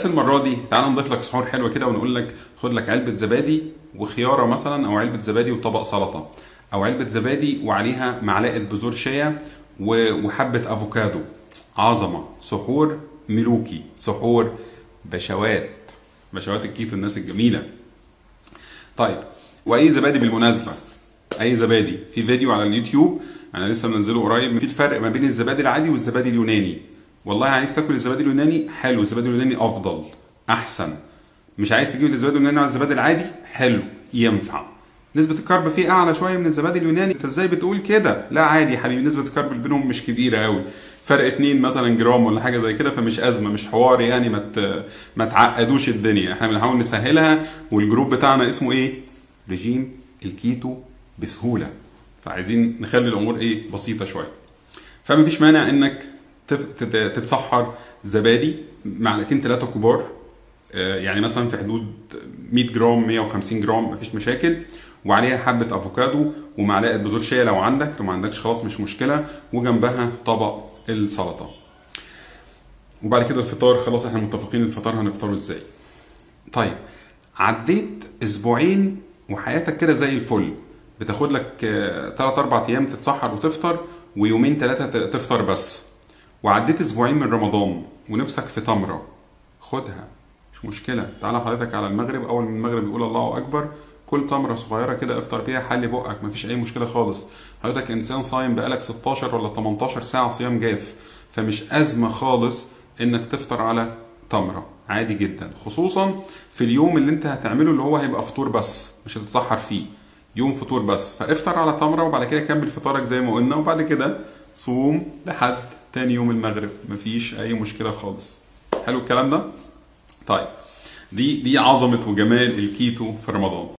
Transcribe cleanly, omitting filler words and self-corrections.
بس المره دي تعال نضيف لك سحور حلوه كده ونقول لك خد لك علبه زبادي وخياره مثلا، او علبه زبادي وطبق سلطه، او علبه زبادي وعليها معلقه بذور شيا وحبه افوكادو. عظمه، سحور ملوكي، سحور بشوات، بشوات الكيتو الناس الجميله. طيب، واي زبادي بالمناسبه، اي زبادي في فيديو على اليوتيوب انا لسه منزله قريب في الفرق ما بين الزبادي العادي والزبادي اليوناني. والله عايز تاكل الزبادي اليوناني حلو، الزبادي اليوناني افضل احسن. مش عايز تجيب الزبادي اليوناني على الزبادي العادي حلو، ينفع. نسبة الكرب فيه اعلى شوية من الزبادي اليوناني. انت ازاي بتقول كده؟ لا عادي يا حبيبي، نسبة الكرب بينهم مش كبيرة قوي، فرق 2 مثلا جرام ولا حاجة زي كده، فمش ازمة، مش حوار يعني. ما تعقدوش الدنيا، احنا بنحاول نسهلها. والجروب بتاعنا اسمه ايه؟ رجيم الكيتو بسهولة. فعايزين نخلي الامور ايه؟ بسيطة شوية. فمفيش مانع انك تتسحر زبادي معلقتين 3 كبار، يعني مثلا في حدود 100 جرام 150 جرام، مفيش مشاكل، وعليها حبه افوكادو ومعلقه بذور شيا لو عندك، لو ما عندكش خلاص مش مشكله، وجنبها طبق السلطه. وبعد كده الفطار، خلاص احنا متفقين الفطار هنفطره ازاي. طيب، عديت اسبوعين وحياتك كده زي الفل، بتاخد لك 3 4 ايام تتسحر وتفطر، ويومين 3 تفطر بس، وعديت اسبوعين من رمضان ونفسك في تمره، خدها مش مشكله. تعالى حضرتك على المغرب، اول من المغرب يقول الله اكبر، كل تمره صغيره كده افطر بيها، حلي بقك، مفيش اي مشكله خالص. حضرتك انسان صايم بقالك 16 ولا 18 ساعه صيام جاف، فمش ازمه خالص انك تفطر على تمره، عادي جدا. خصوصا في اليوم اللي انت هتعمله اللي هو هيبقى فطور بس، مش هتتسحر فيه، يوم فطور بس، فافطر على تمره وبعد كده كمل فطارك زي ما قلنا، وبعد كده صوم لحد تاني يوم المغرب، مفيش اي مشكله خالص. حلو الكلام ده؟ طيب، دي عظمه وجمال الكيتو في رمضان.